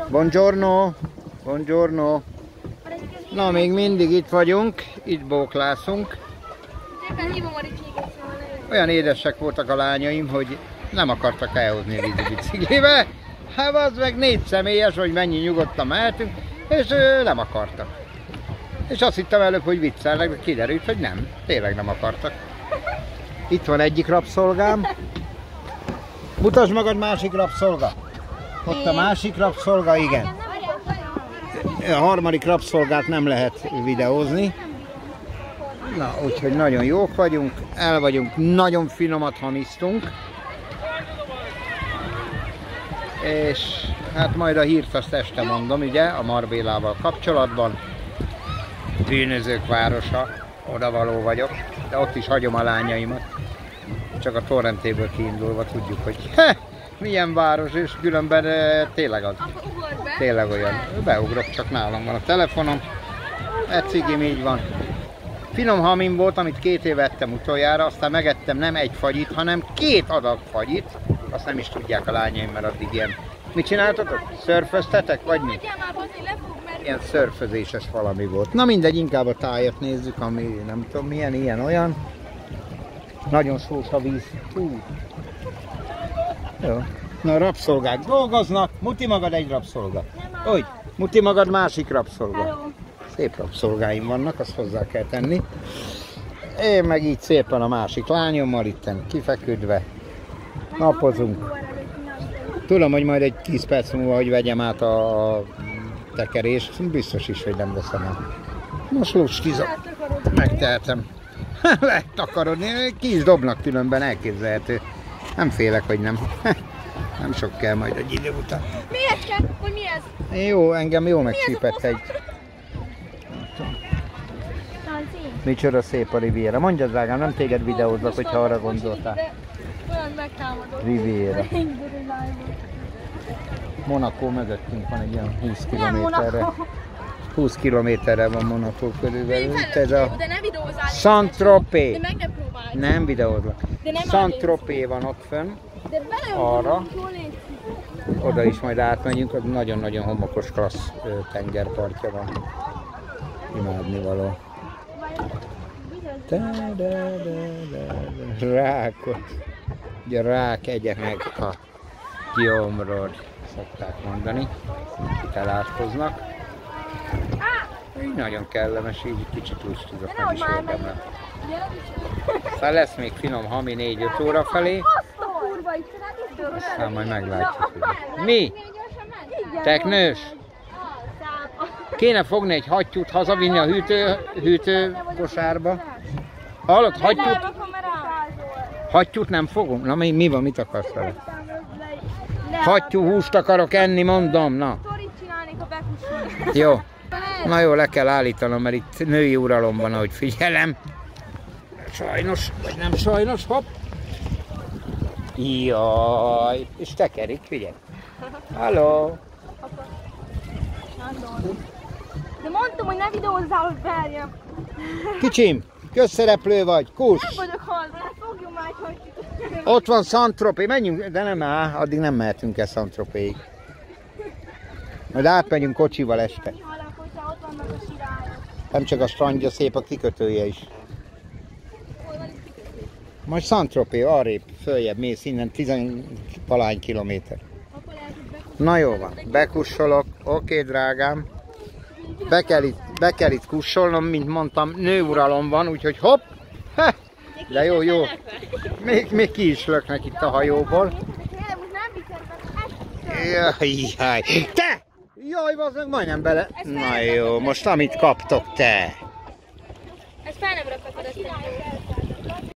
Buongiorno. Buongiorno. Na, még mindig itt vagyunk, itt bóklászunk. Olyan édesek voltak a lányaim, hogy nem akartak elhozni a vízibiciklibe. Hát az meg 4 személyes, hogy mennyi nyugodtan mehetünk, és nem akartak. És azt hittem előbb, hogy viccelnek, de kiderült, hogy nem, tényleg nem akartak. Itt van egyik rabszolgám. Mutasd magad, másik rabszolga. Ott a másik rabszolga, igen. A harmadik rabszolgát nem lehet videózni. Na, úgyhogy nagyon jók vagyunk, el vagyunk, nagyon finomat hamisztunk. És hát majd a hírt azt este mondom, ugye, a Marbélával kapcsolatban. Bűnözők városa, odavaló vagyok, de ott is hagyom a lányaimat. Csak a torrentéből kiindulva tudjuk, hogy milyen város, és különben tényleg az. Tényleg olyan. Beugrok, csak nálam van a telefonom. Egy cigim így van. Finom hamim volt, amit 2 éve ettem utoljára, aztán megettem nem egy fagyit, hanem 2 adag fagyit. Azt nem is tudják a lányaim, mert addig ilyen. Mit csináltatok? Szörföztetek, vagy mi? Ilyen szörfözéses valami volt. Na mindegy, inkább a tájat nézzük, ami nem tudom milyen, ilyen olyan. Nagyon sós a víz. Jó. Na, a rabszolgák dolgoznak. Muti magad egy rabszolga. Úgy, muti magad másik rabszolga. Hello. Szép rabszolgáim vannak, azt hozzá kell tenni. Én meg így szépen a másik lányommal itten kifeküdve napozunk. Tudom, hogy majd egy 10 perc múlva, hogy vegyem át a tekerést, biztos is, hogy nem veszem el. Most lustizom, megtehetem. Lehet takarodni, ki is dobnak különben, elképzelhető. Nem félek, hogy nem. Nem sok kell majd egy idő után. Miért kell? Hogy mi ez? Jó, engem jó megcsípett egy. Micsoda szép a Riviera. Mondja, drágám, nem téged videózlak, hogyha arra gondoltál. Olyan megtámadott. Riviera. Monaco mögöttünk van egy ilyen 20 kilométerre. 20 kilométerre van Monaco körülbelül. Ez a Saint-Tropez. Nem videózlak. Saint-Tropez van ott fönn. Arra. Oda is majd átmegyünk, az nagyon-nagyon homokos, klassz tengerpartja van. Imádnivaló. Rákot. Ugye rák egye meg a gyomrod, szokták mondani. Itt elátkoznak. Így nagyon kellemes, így kicsit lustizok, meg is érdemel. Aztán lesz még finom hami 4-5 óra felé. Aztán majd meglátjuk. Mi? Teknős? Kéne fogni egy hattyút, hazavinni a hűtő kosárba. Hallod? Hattyút nem fogom? Na mi van, mit akarsz vele? Hattyú húst akarok enni, mondom, na. Jó. Na jó, le kell állítanom, mert itt női uralom van, ahogy figyelem. Sajnos, vagy nem sajnos, hopp. Jaj, és tekerik, figyelj. Halló. De mondtam, hogy ne videózzál, hogy verjem. Kicsim, közszereplő vagy, kus. Nem vagyok haza, fogjunk már egy hattyút. Ott van Saint-Tropez, menjünk, de nem áll, addig nem mehetünk el Saint-Tropezig. Majd átmegyünk kocsival este. Nem csak a strandja szép, a kikötője is. Majd Saint-Tropez, arrébb, följebb mész innen 10-valány kilométer. Na jó van, bekussolok, oké drágám. Be kell itt kussolnom, mint mondtam, nőuralom van, úgyhogy hopp! De jó, jó. Még ki is löknek itt a hajóból. Jaj, te! Jaj, bazdmeg, majdnem bele. Na jó, most amit kaptok te. Ez fel nem rakhatod ezt.